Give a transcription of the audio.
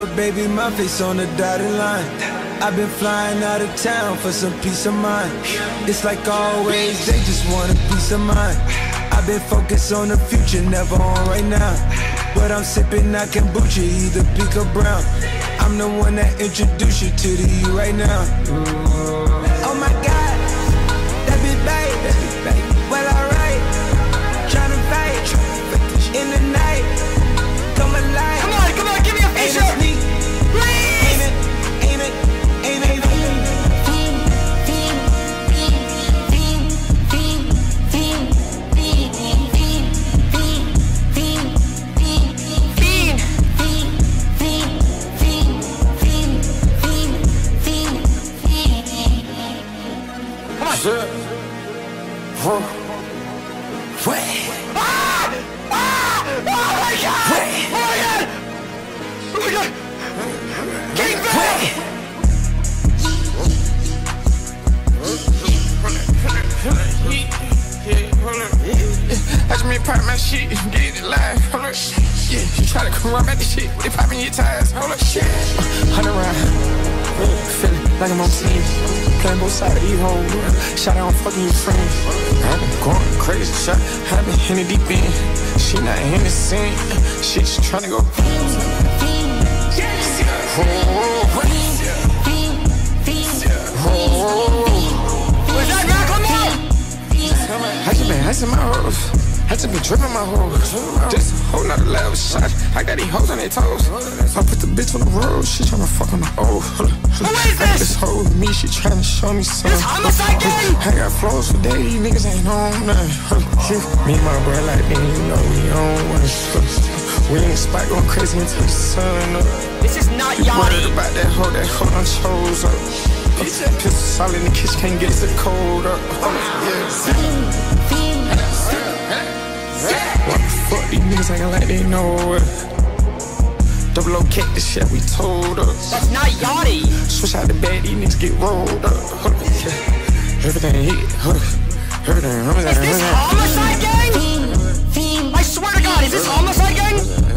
Baby, my face on the dotted line. I've been flying out of town for some peace of mind. It's like always, they just want a piece of mind. I've been focused on the future, never on right now. But I'm sipping that kombucha, either pink or brown. I'm the one that introduced you to the you right now. Oh my God, that be babe. Well, alright, tryna fight in the night. Come alive. Come on, give me a feature. Watch me pop my shit, get it live, hold up. Yeah, you try to come around at the shit, they popping your tires, hold up. Shit, 100 round, feeling like I'm on team, playing both sides of the whole world. Shot out, I'm fucking your friends. I've been going crazy, shot, I've been in the deep end. She not in the scene, she just tryna go. Was that Rock? I just been icing my hoes. I just been dripping my hoes. Just a whole nother level shot. I got these hoes on their toes. I put the bitch on the road. She tryna fuck on the old. Who is this? This hoe with me, she tryna show me something. This homicide gang? I got flows for days. These niggas ain't on nothing. Me and my bro like me, you know we on one. We in the spot going crazy until the sun up. This is not You worried Yachty. about that hoe done chose up. Piss all in the kitchen, can't get it cold up. What the fuck, these niggas acting like they know it. Double O kick this shit, we told up. That's not Yachty. Switch out the bag, these niggas get rolled up. Everything hit, everything. Is this homicide gang? I swear to God, is this homicide gang?